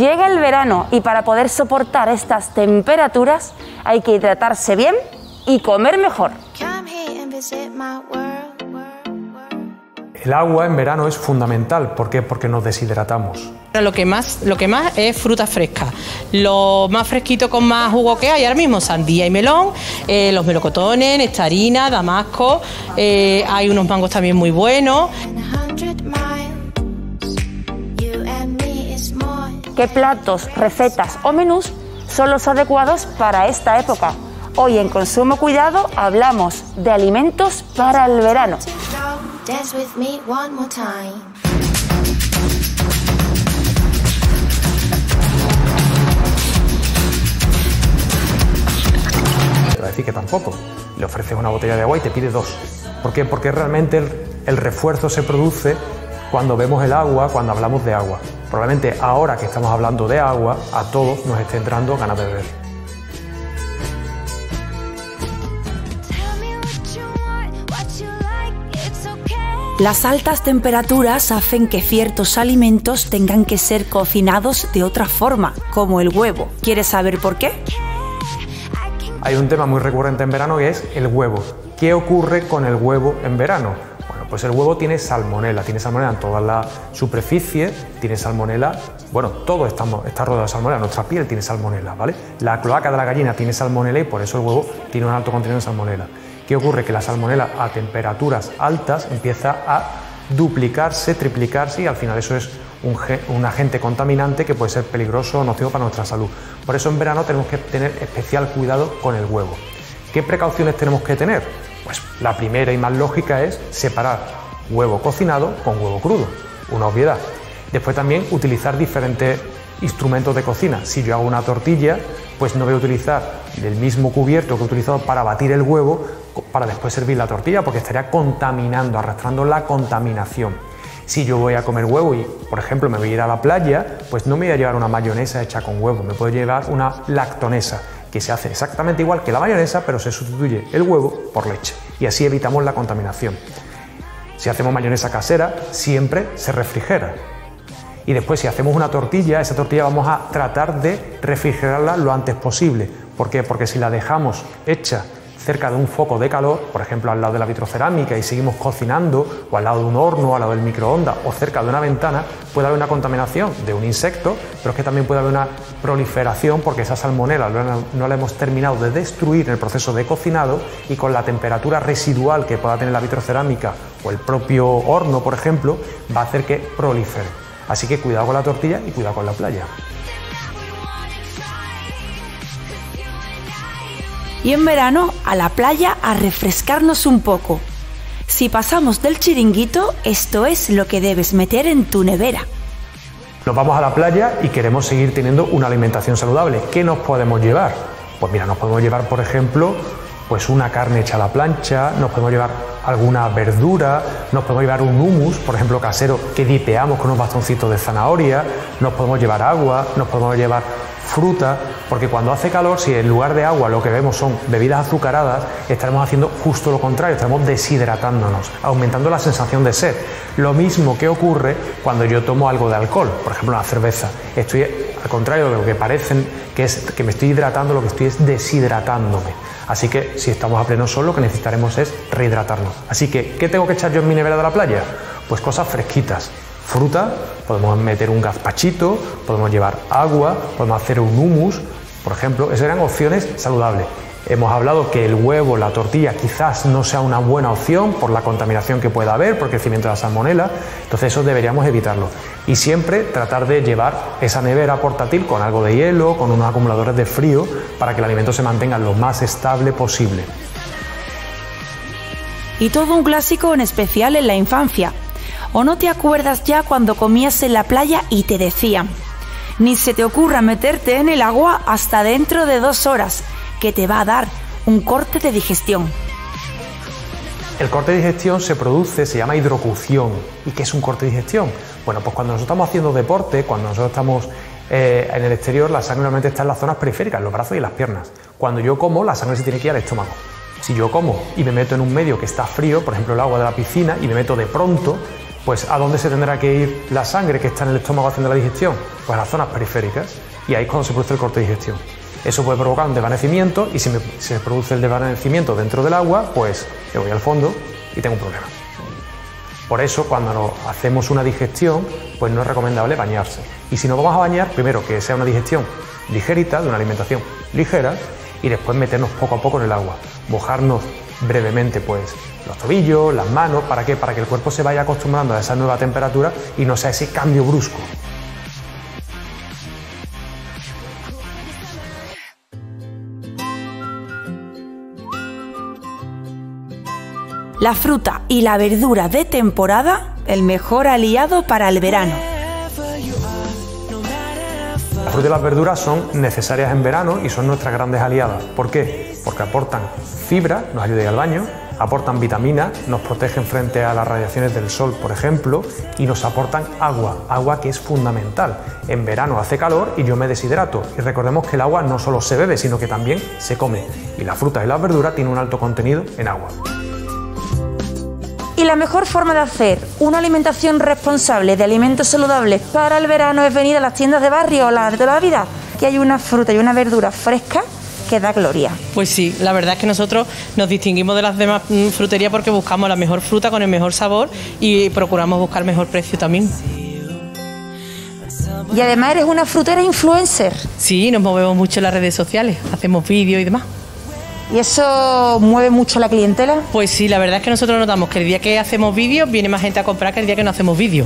Llega el verano y para poder soportar estas temperaturas hay que hidratarse bien y comer mejor. El agua en verano es fundamental. ¿Por qué? Porque nos deshidratamos. Lo que más es fruta fresca. Lo más fresquito con más jugo que hay ahora mismo, sandía y melón, los melocotones, nectarina, damasco, hay unos mangos también muy buenos. ¿Qué platos, recetas o menús son los adecuados para esta época? Hoy en Consumo Cuidado hablamos de alimentos para el verano. Te va a decir que tampoco. Le ofreces una botella de agua y te pide dos. ¿Por qué? Porque realmente el refuerzo se produce cuando vemos el agua, cuando hablamos de agua. Probablemente ahora que estamos hablando de agua, a todos nos esté entrando ganas de beber. Las altas temperaturas hacen que ciertos alimentos tengan que ser cocinados de otra forma, como el huevo. ¿Quieres saber por qué? Hay un tema muy recurrente en verano que es el huevo. ¿Qué ocurre con el huevo en verano? Bueno, pues el huevo tiene salmonela en toda la superficie, tiene salmonela, bueno, todo está rodeado de salmonela, nuestra piel tiene salmonela, ¿vale? La cloaca de la gallina tiene salmonela y por eso el huevo tiene un alto contenido de salmonela. ¿Qué ocurre? Que la salmonela a temperaturas altas empieza a duplicarse, triplicarse y al final eso es un agente contaminante que puede ser peligroso o nocivo para nuestra salud. Por eso en verano tenemos que tener especial cuidado con el huevo. ¿Qué precauciones tenemos que tener? Pues la primera y más lógica es separar huevo cocinado con huevo crudo, una obviedad. Después también utilizar diferentes instrumentos de cocina. Si yo hago una tortilla, pues no voy a utilizar el mismo cubierto que he utilizado para batir el huevo para después servir la tortilla, porque estaría contaminando, arrastrando la contaminación. Si yo voy a comer huevo y, por ejemplo, me voy a ir a la playa, pues no me voy a llevar una mayonesa hecha con huevo, me puedo llevar una lactonesa, que se hace exactamente igual que la mayonesa, pero se sustituye el huevo por leche y así evitamos la contaminación. Si hacemos mayonesa casera, siempre se refrigera. Y después, si hacemos una tortilla, esa tortilla vamos a tratar de refrigerarla lo antes posible. ¿Por qué? Porque si la dejamos hecha cerca de un foco de calor, por ejemplo al lado de la vitrocerámica y seguimos cocinando, o al lado de un horno, al lado del microondas o cerca de una ventana, puede haber una contaminación de un insecto, pero es que también puede haber una proliferación porque esa salmonela no la hemos terminado de destruir en el proceso de cocinado y con la temperatura residual que pueda tener la vitrocerámica o el propio horno, por ejemplo, va a hacer que prolifere. Así que cuidado con la tortilla y cuidado con la playa. Y en verano, a la playa a refrescarnos un poco. Si pasamos del chiringuito, esto es lo que debes meter en tu nevera. Nos vamos a la playa y queremos seguir teniendo una alimentación saludable. ¿Qué nos podemos llevar? Pues mira, nos podemos llevar, por ejemplo, pues una carne hecha a la plancha, nos podemos llevar alguna verdura, nos podemos llevar un hummus, por ejemplo, casero, que dipeamos con unos bastoncitos de zanahoria, nos podemos llevar agua, nos podemos llevar fruta, porque cuando hace calor, si en lugar de agua lo que vemos son bebidas azucaradas, estaremos haciendo justo lo contrario, estaremos deshidratándonos, aumentando la sensación de sed. Lo mismo que ocurre cuando yo tomo algo de alcohol, por ejemplo una cerveza. Estoy, al contrario de lo que parecen, que es que me estoy hidratando, lo que estoy es deshidratándome. Así que si estamos a pleno sol, lo que necesitaremos es rehidratarnos. Así que, ¿qué tengo que echar yo en mi nevera de la playa? Pues cosas fresquitas. Fruta, podemos meter un gazpachito, podemos llevar agua, podemos hacer un hummus, por ejemplo. Esas eran opciones saludables. Hemos hablado que el huevo, la tortilla, quizás no sea una buena opción por la contaminación que pueda haber, por el crecimiento de la salmonela, entonces eso deberíamos evitarlo. Y siempre tratar de llevar esa nevera portátil con algo de hielo, con unos acumuladores de frío, para que el alimento se mantenga lo más estable posible. Y todo un clásico en especial en la infancia. ¿O no te acuerdas ya cuando comías en la playa y te decían: ni se te ocurra meterte en el agua hasta dentro de 2 horas, que te va a dar un corte de digestión? El corte de digestión se produce, se llama hidrocución. ¿Y qué es un corte de digestión? Bueno, pues cuando nosotros estamos haciendo deporte, cuando nosotros estamos en el exterior, la sangre normalmente está en las zonas periféricas, en los brazos y las piernas. Cuando yo como, la sangre se tiene que ir al estómago. Si yo como y me meto en un medio que está frío, por ejemplo el agua de la piscina, y me meto de pronto, Pues ¿a dónde se tendrá que ir la sangre que está en el estómago haciendo la digestión? Pues a las zonas periféricas, y ahí es cuando se produce el corte de digestión. Eso puede provocar un desvanecimiento, y si se produce el desvanecimiento dentro del agua, pues me voy al fondo y tengo un problema. Por eso, cuando nos hacemos una digestión, pues no es recomendable bañarse. Y si nos vamos a bañar, primero que sea una digestión ligerita, de una alimentación ligera, y después meternos poco a poco en el agua. Mojarnos brevemente, pues, los tobillos, las manos. ¿Para qué? Para que el cuerpo se vaya acostumbrando a esa nueva temperatura y no sea ese cambio brusco. La fruta y la verdura de temporada, el mejor aliado para el verano. La fruta y las verduras son necesarias en verano y son nuestras grandes aliadas. ¿Por qué? Porque aportan fibra, nos ayuda a ir al baño, aportan vitaminas, nos protegen frente a las radiaciones del sol, por ejemplo, y nos aportan agua que es fundamental. En verano hace calor y yo me deshidrato. Y recordemos que el agua no solo se bebe, sino que también se come. Y la fruta y las verduras tienen un alto contenido en agua. Y la mejor forma de hacer una alimentación responsable de alimentos saludables para el verano es venir a las tiendas de barrio o las de toda la vida, que hay una fruta y una verdura fresca que da gloria. Pues sí, la verdad es que nosotros nos distinguimos de las demás fruterías porque buscamos la mejor fruta con el mejor sabor y procuramos buscar mejor precio también. Y además eres una frutera influencer. Sí, nos movemos mucho en las redes sociales, hacemos vídeos y demás. ¿Y eso mueve mucho la clientela? Pues sí, la verdad es que nosotros notamos que el día que hacemos vídeos viene más gente a comprar que el día que no hacemos vídeos.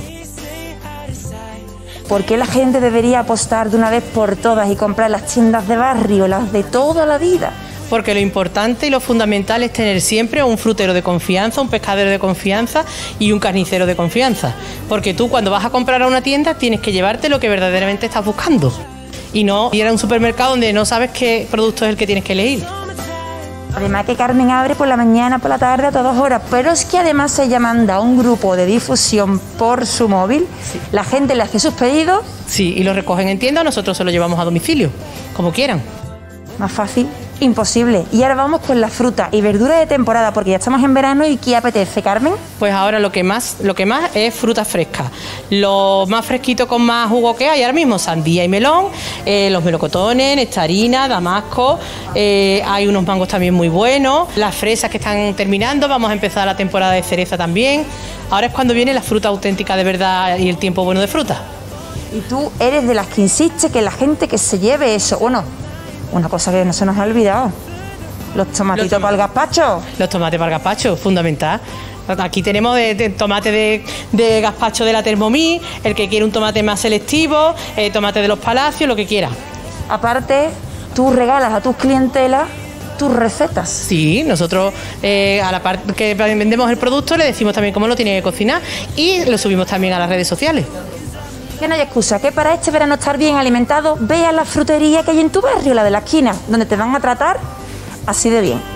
¿Por qué la gente debería apostar de una vez por todas y comprar las tiendas de barrio, las de toda la vida? Porque lo importante y lo fundamental es tener siempre un frutero de confianza, un pescadero de confianza y un carnicero de confianza. Porque tú cuando vas a comprar a una tienda tienes que llevarte lo que verdaderamente estás buscando. Y no ir a un supermercado donde no sabes qué producto es el que tienes que elegir. Además que Carmen abre por la mañana, por la tarde, a todas horas, pero es que además ella manda un grupo de difusión por su móvil, sí. La gente le hace sus pedidos. Sí, y lo recogen en tienda, nosotros se lo llevamos a domicilio, como quieran. Más fácil, imposible. Y ahora vamos con la fruta y verdura de temporada, porque ya estamos en verano y ¿qué apetece, Carmen? Pues ahora lo que más es fruta fresca. Lo más fresquito con más jugo que hay ahora mismo, sandía y melón, los melocotones, nectarina, damasco, hay unos mangos también muy buenos, las fresas que están terminando, vamos a empezar la temporada de cereza también. Ahora es cuando viene la fruta auténtica de verdad y el tiempo bueno de fruta. Y tú eres de las que insiste que la gente que se lleve eso, bueno, una cosa que no se nos ha olvidado, los tomatitos para el gazpacho. Los tomates para el gazpacho, fundamental. Aquí tenemos de tomate de gazpacho de la Thermomix, el que quiere un tomate más selectivo, tomate de los Palacios, lo que quiera. Aparte, tú regalas a tus clientelas tus recetas. Sí, nosotros a la parte que vendemos el producto le decimos también cómo lo tiene que cocinar y lo subimos también a las redes sociales. Que no hay excusa, que para este verano estar bien alimentado, ve a la frutería que hay en tu barrio, la de la esquina, donde te van a tratar así de bien.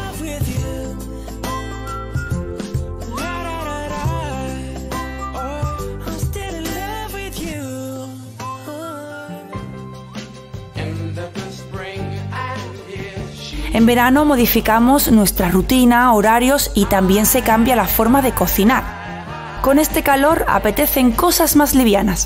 En verano modificamos nuestra rutina, horarios y también se cambia la forma de cocinar. Con este calor apetecen cosas más livianas.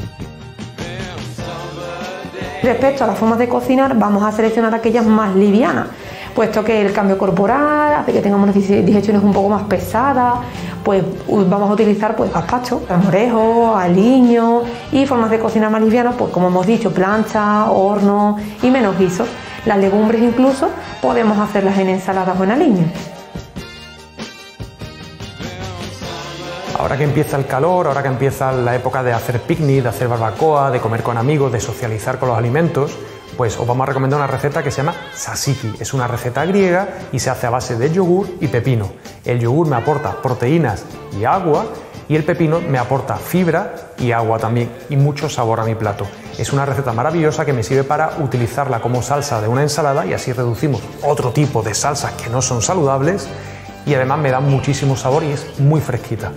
Respecto a las formas de cocinar, vamos a seleccionar aquellas más livianas, puesto que el cambio corporal hace que tengamos digestiones un poco más pesadas, pues vamos a utilizar pues gazpacho, salmorejo, aliño y formas de cocinar más livianas, pues como hemos dicho, plancha, horno y menos guisos. Las legumbres incluso podemos hacerlas en ensaladas o en aliño. Ahora que empieza el calor, ahora que empieza la época de hacer picnic, de hacer barbacoa, de comer con amigos, de socializar con los alimentos, pues os vamos a recomendar una receta que se llama tzatziki. Es una receta griega y se hace a base de yogur y pepino. El yogur me aporta proteínas y agua y el pepino me aporta fibra y agua también y mucho sabor a mi plato. Es una receta maravillosa que me sirve para utilizarla como salsa de una ensalada y así reducimos otro tipo de salsas que no son saludables y además me da muchísimo sabor y es muy fresquita.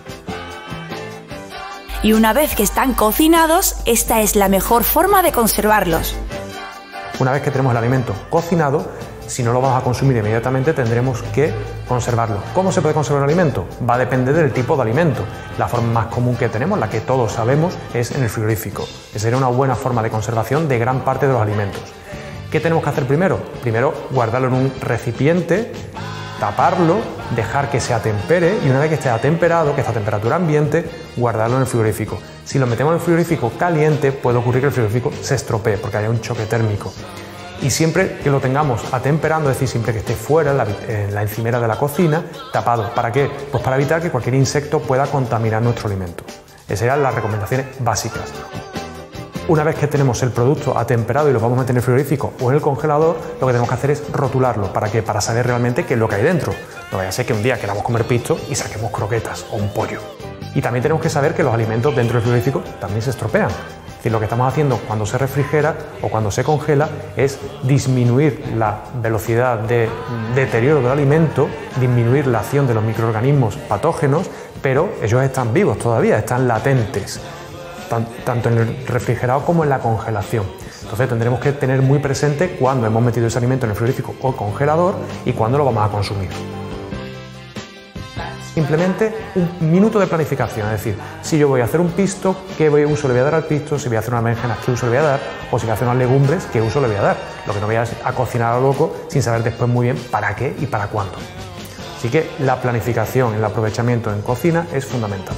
Y una vez que están cocinados, esta es la mejor forma de conservarlos. Una vez que tenemos el alimento cocinado, si no lo vamos a consumir inmediatamente, tendremos que conservarlo. ¿Cómo se puede conservar un alimento? Va a depender del tipo de alimento. La forma más común que tenemos, la que todos sabemos, es en el frigorífico. Esa sería una buena forma de conservación de gran parte de los alimentos. ¿Qué tenemos que hacer primero? Primero, guardarlo en un recipiente, taparlo, dejar que se atempere y una vez que esté atemperado, que está a temperatura ambiente, guardarlo en el frigorífico. Si lo metemos en el frigorífico caliente, puede ocurrir que el frigorífico se estropee porque haya un choque térmico. Y siempre que lo tengamos atemperando, es decir, siempre que esté fuera, en la encimera de la cocina, tapado. ¿Para qué? Pues para evitar que cualquier insecto pueda contaminar nuestro alimento. Esas serían las recomendaciones básicas. Una vez que tenemos el producto atemperado y lo vamos a meter en el frigorífico o en el congelador, lo que tenemos que hacer es rotularlo. ¿Para qué? Para saber realmente qué es lo que hay dentro. No vaya a ser que un día queramos comer pisto y saquemos croquetas o un pollo. Y también tenemos que saber que los alimentos dentro del frigorífico también se estropean. Es decir, lo que estamos haciendo cuando se refrigera o cuando se congela es disminuir la velocidad de deterioro del alimento, disminuir la acción de los microorganismos patógenos, pero ellos están vivos todavía, están latentes, tanto en el refrigerado como en la congelación. Entonces tendremos que tener muy presente cuándo hemos metido ese alimento en el frigorífico o congelador y cuándo lo vamos a consumir. Simplemente un minuto de planificación, es decir, si yo voy a hacer un pisto, ¿qué uso le voy a dar al pisto? Si voy a hacer unas berenjenas, ¿qué uso le voy a dar? O si voy a hacer unas legumbres, ¿qué uso le voy a dar? Lo que no voy a cocinar a lo loco sin saber después muy bien para qué y para cuándo. Así que la planificación, el aprovechamiento en cocina es fundamental.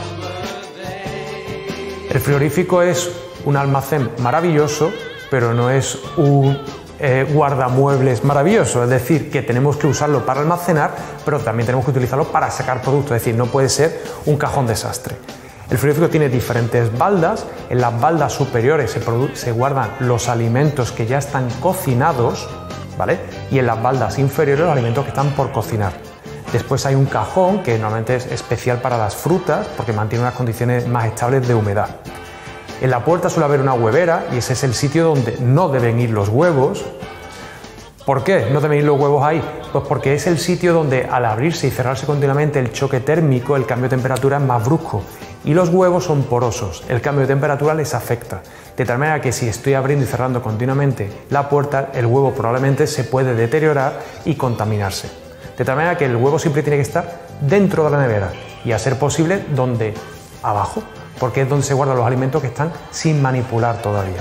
El frigorífico es un almacén maravilloso, pero no es un guardamuebles maravilloso, es decir, que tenemos que usarlo para almacenar, pero también tenemos que utilizarlo para sacar productos, es decir, no puede ser un cajón desastre. El frigorífico tiene diferentes baldas, en las baldas superiores se guardan los alimentos que ya están cocinados, ¿vale? Y en las baldas inferiores los alimentos que están por cocinar. Después hay un cajón que normalmente es especial para las frutas porque mantiene unas condiciones más estables de humedad. En la puerta suele haber una huevera y ese es el sitio donde no deben ir los huevos. ¿Por qué no deben ir los huevos ahí? Pues porque es el sitio donde al abrirse y cerrarse continuamente el choque térmico, el cambio de temperatura es más brusco y los huevos son porosos, el cambio de temperatura les afecta. De tal manera que si estoy abriendo y cerrando continuamente la puerta, el huevo probablemente se puede deteriorar y contaminarse. De tal manera que el huevo siempre tiene que estar dentro de la nevera y a ser posible donde abajo, porque es donde se guardan los alimentos que están sin manipular todavía.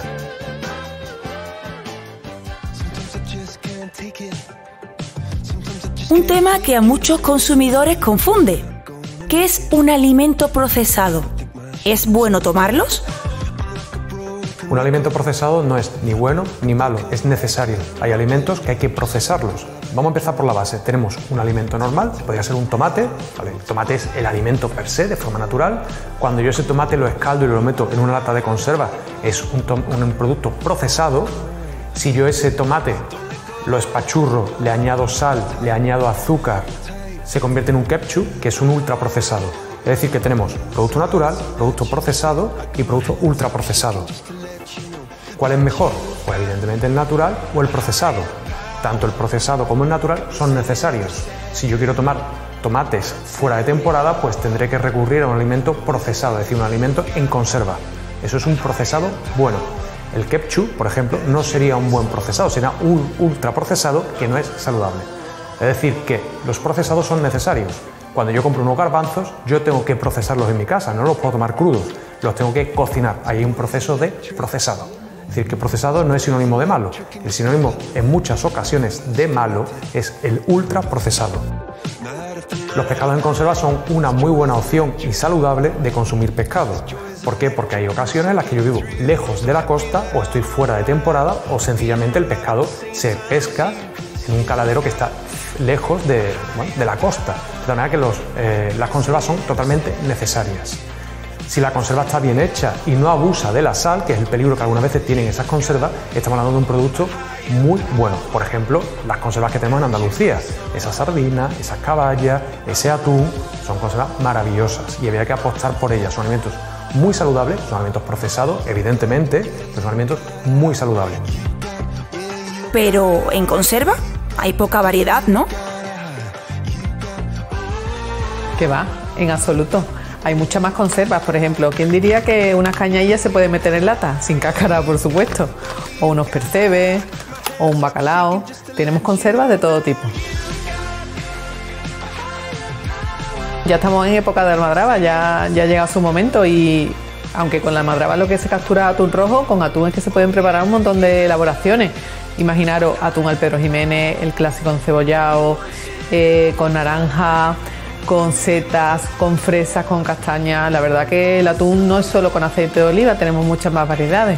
Un tema que a muchos consumidores confunde. ¿Qué es un alimento procesado? ¿Es bueno tomarlos? Un alimento procesado no es ni bueno ni malo, es necesario. Hay alimentos que hay que procesarlos. Vamos a empezar por la base. Tenemos un alimento normal, podría ser un tomate, ¿vale? El tomate es el alimento per se, de forma natural. Cuando yo ese tomate lo escaldo y lo meto en una lata de conserva, es un producto procesado. Si yo ese tomate lo espachurro, le añado sal, le añado azúcar, se convierte en un ketchup, que es un ultraprocesado. Es decir, que tenemos producto natural, producto procesado y producto ultraprocesado. ¿Cuál es mejor? Pues evidentemente el natural o el procesado. Tanto el procesado como el natural son necesarios. Si yo quiero tomar tomates fuera de temporada, pues tendré que recurrir a un alimento procesado, es decir, un alimento en conserva. Eso es un procesado bueno. El ketchup, por ejemplo, no sería un buen procesado, sería un ultraprocesado que no es saludable. Es decir, que los procesados son necesarios. Cuando yo compro unos garbanzos, yo tengo que procesarlos en mi casa, no los puedo tomar crudos, los tengo que cocinar. Ahí hay un proceso de procesado. Es decir, que procesado no es sinónimo de malo. El sinónimo en muchas ocasiones de malo es el ultraprocesado. Los pescados en conserva son una muy buena opción y saludable de consumir pescado. ¿Por qué? Porque hay ocasiones en las que yo vivo lejos de la costa o estoy fuera de temporada o sencillamente el pescado se pesca en un caladero que está lejos de la costa. De manera que las conservas son totalmente necesarias. Si la conserva está bien hecha y no abusa de la sal, que es el peligro que algunas veces tienen esas conservas, estamos hablando de un producto muy bueno. Por ejemplo, las conservas que tenemos en Andalucía, esas sardinas, esas caballas, ese atún, son conservas maravillosas y habría que apostar por ellas. Son alimentos muy saludables, son alimentos procesados, evidentemente, pero son alimentos muy saludables. Pero en conserva hay poca variedad, ¿no? ¿Qué va? En absoluto. Hay muchas más conservas, por ejemplo. ¿Quién diría que unas cañallas se puede meter en lata? Sin cáscara, por supuesto. O unos percebes, o un bacalao. Tenemos conservas de todo tipo. Ya estamos en época de almadraba, ya llega su momento y aunque con la almadraba lo que se captura atún rojo, con atún es que se pueden preparar un montón de elaboraciones. Imaginaros atún al Pedro Ximénez, el clásico encebollado, con naranja, con setas, con fresas, con castañas. La verdad que el atún no es solo con aceite de oliva, tenemos muchas más variedades.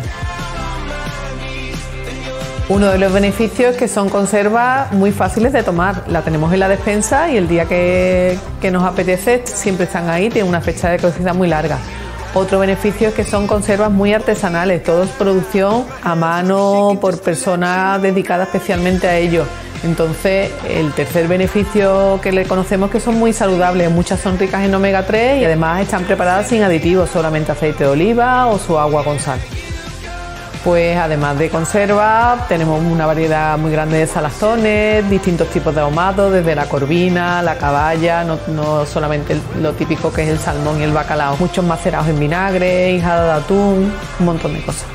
Uno de los beneficios es que son conservas muy fáciles de tomar. La tenemos en la despensa y el día que nos apetece siempre están ahí, tienen una fecha de caducidad muy larga. Otro beneficio es que son conservas muy artesanales, todo es producción a mano por personas dedicadas especialmente a ello. Entonces, el tercer beneficio que le conocemos es que son muy saludables, muchas son ricas en omega 3 y además están preparadas sin aditivos, solamente aceite de oliva o su agua con sal. Pues además de conserva, tenemos una variedad muy grande de salazones, distintos tipos de ahumados, desde la corvina, la caballa, no solamente lo típico que es el salmón y el bacalao, muchos macerados en vinagre, hijada de atún, un montón de cosas.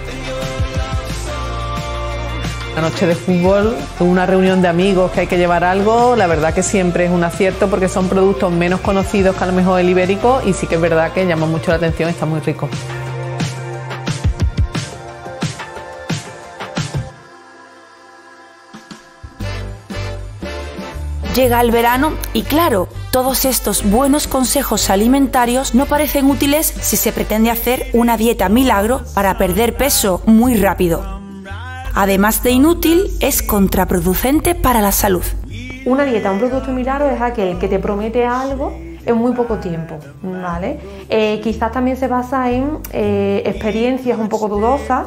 La noche de fútbol, una reunión de amigos que hay que llevar algo, la verdad que siempre es un acierto porque son productos menos conocidos que a lo mejor el ibérico y sí que es verdad que llama mucho la atención, está muy rico. Llega el verano y claro, todos estos buenos consejos alimentarios no parecen útiles si se pretende hacer una dieta milagro para perder peso muy rápido. Además de inútil, es contraproducente para la salud. Una dieta, un producto milagro es aquel que te promete algo en muy poco tiempo, ¿vale? Quizás también se basa en experiencias un poco dudosas,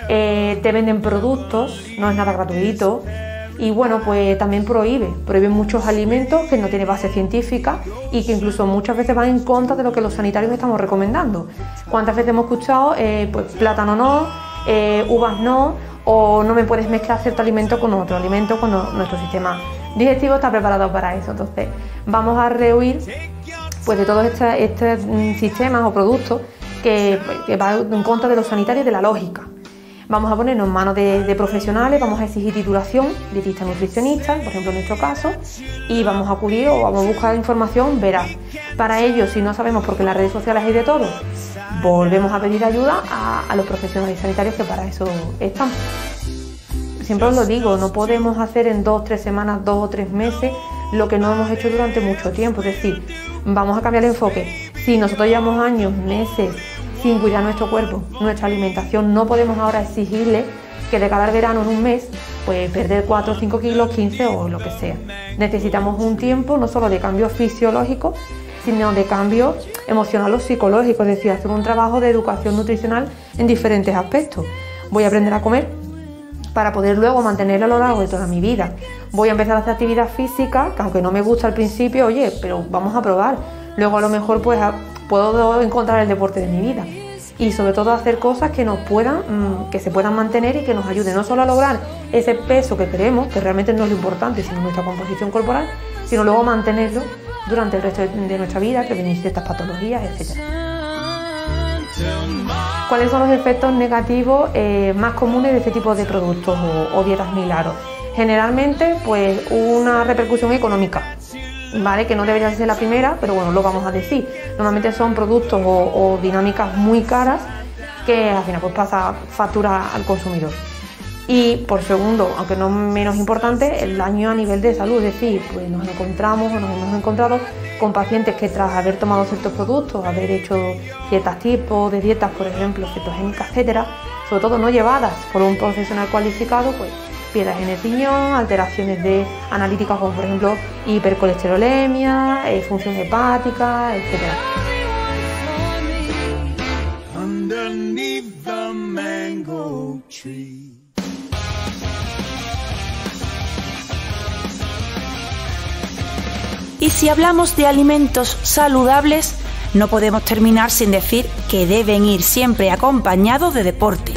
te venden productos, no es nada gratuito. Y bueno, pues también prohíben muchos alimentos que no tienen base científica y que incluso muchas veces van en contra de lo que los sanitarios estamos recomendando. ¿Cuántas veces hemos escuchado, pues plátano no, uvas no, o no me puedes mezclar cierto alimento con otro alimento cuando nuestro sistema digestivo está preparado para eso? Entonces vamos a rehuir pues de todos estos sistemas o productos que van en contra de los sanitarios y de la lógica. Vamos a ponernos en manos de profesionales, vamos a exigir titulación, dietistas nutricionistas, por ejemplo en nuestro caso, y vamos a acudir o vamos a buscar información veraz. Para ello, si no sabemos, porque en las redes sociales hay de todo, volvemos a pedir ayuda a los profesionales sanitarios que para eso están. Siempre os lo digo, no podemos hacer en 2 o 3 semanas, 2 o 3 meses lo que no hemos hecho durante mucho tiempo. Es decir, vamos a cambiar el enfoque. Si nosotros llevamos años, meses, sin cuidar nuestro cuerpo, nuestra alimentación, no podemos ahora exigirle que de cada verano en un mes pues perder 4 o 5 kilos, 15 o lo que sea. Necesitamos un tiempo no solo de cambio fisiológico, sino de cambio emocional o psicológico, es decir, hacer un trabajo de educación nutricional en diferentes aspectos. Voy a aprender a comer para poder luego mantenerlo a lo largo de toda mi vida. Voy a empezar a hacer actividad física, que aunque no me gusta al principio, oye, pero vamos a probar. Luego a lo mejor pues puedo encontrar el deporte de mi vida y sobre todo hacer cosas que que se puedan mantener y que nos ayuden no solo a lograr ese peso que queremos, que realmente no es lo importante, sino nuestra composición corporal, sino luego mantenerlo durante el resto de nuestra vida, prevenir ciertas patologías, etc. ¿Cuáles son los efectos negativos más comunes de este tipo de productos o dietas milagros? Generalmente, pues una repercusión económica, ¿vale? Que no debería ser la primera, pero bueno, lo vamos a decir. Normalmente son productos o dinámicas muy caras que al final pues pasa factura al consumidor. Y por segundo, aunque no menos importante, el daño a nivel de salud, es decir, pues nos hemos encontrado con pacientes que tras haber tomado ciertos productos, haber hecho ciertos tipos de dietas, por ejemplo, cetogénicas, etcétera, sobre todo no llevadas por un profesional cualificado, pues piedras en el riñón, alteraciones analíticas como por ejemplo hipercolesterolemia, función hepática, etcétera. Y si hablamos de alimentos saludables, no podemos terminar sin decir que deben ir siempre acompañados de deporte.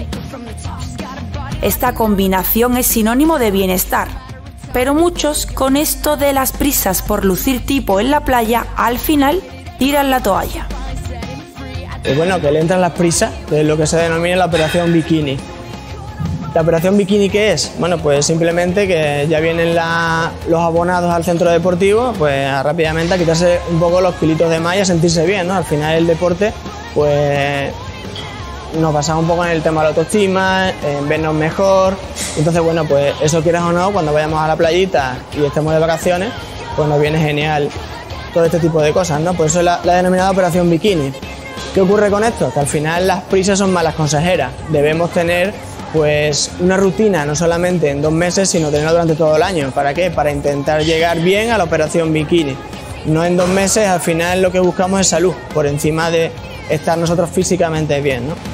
Esta combinación es sinónimo de bienestar, pero muchos con esto de las prisas por lucir tipo en la playa, al final tiran la toalla. Bueno, que le entran las prisas de lo que se denomina la operación bikini. ¿La operación bikini qué es? Bueno, pues simplemente que ya vienen los abonados al centro deportivo, pues rápidamente a quitarse un poco los kilitos de más y a sentirse bien, ¿no? Al final el deporte, pues nos basamos un poco en el tema de la autoestima, en vernos mejor. Entonces, bueno, pues eso quieras o no, cuando vayamos a la playita y estemos de vacaciones, pues nos viene genial todo este tipo de cosas, ¿no? Por eso es la denominada operación bikini. ¿Qué ocurre con esto? Que al final las prisas son malas consejeras. Debemos tener pues una rutina, no solamente en 2 meses, sino tenerla durante todo el año. ¿Para qué? Para intentar llegar bien a la operación bikini. No en 2 meses, al final lo que buscamos es salud, por encima de estar nosotros físicamente bien, ¿no?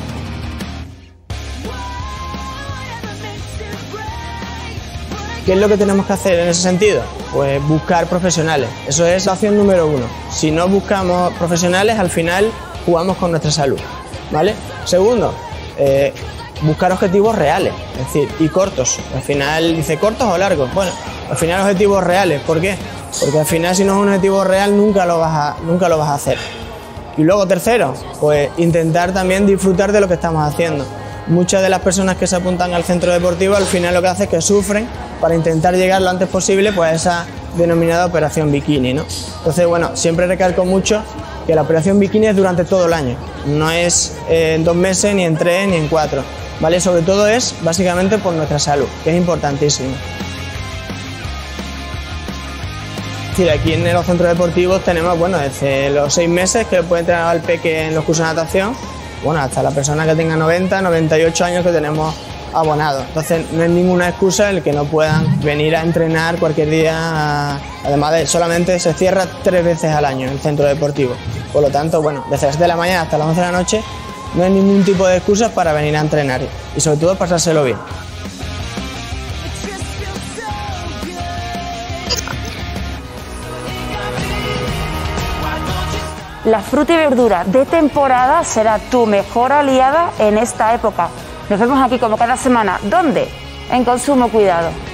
¿Qué es lo que tenemos que hacer en ese sentido? Pues buscar profesionales. Eso es la opción número 1. Si no buscamos profesionales, al final jugamos con nuestra salud, ¿vale? Segundo, buscar objetivos reales, es decir, y cortos. Al final dice cortos o largos. Bueno, al final objetivos reales. ¿Por qué? Porque al final si no es un objetivo real nunca lo vas a hacer. Y luego tercero, pues intentar también disfrutar de lo que estamos haciendo. Muchas de las personas que se apuntan al centro deportivo al final lo que hacen es que sufren para intentar llegar lo antes posible pues a esa denominada operación bikini, ¿no? Entonces, bueno, siempre recalco mucho que la operación bikini es durante todo el año, no es en 2 meses, ni en 3, ni en 4, ¿vale? Sobre todo es básicamente por nuestra salud, que es importantísimo. Es decir, aquí en los centros deportivos tenemos, bueno, desde los 6 meses que puede entrenar al peque en los cursos de natación, bueno, hasta la persona que tenga 90, 98 años que tenemos abonados. Entonces no es ninguna excusa el que no puedan venir a entrenar cualquier día, además de solamente se cierra 3 veces al año el centro deportivo. Por lo tanto, bueno, desde las 7 de la mañana hasta las 11 de la noche no hay ningún tipo de excusas para venir a entrenar y sobre todo pasárselo bien. La fruta y verdura de temporada será tu mejor aliada en esta época. Nos vemos aquí como cada semana. ¿Dónde? En Consumo Cuidado.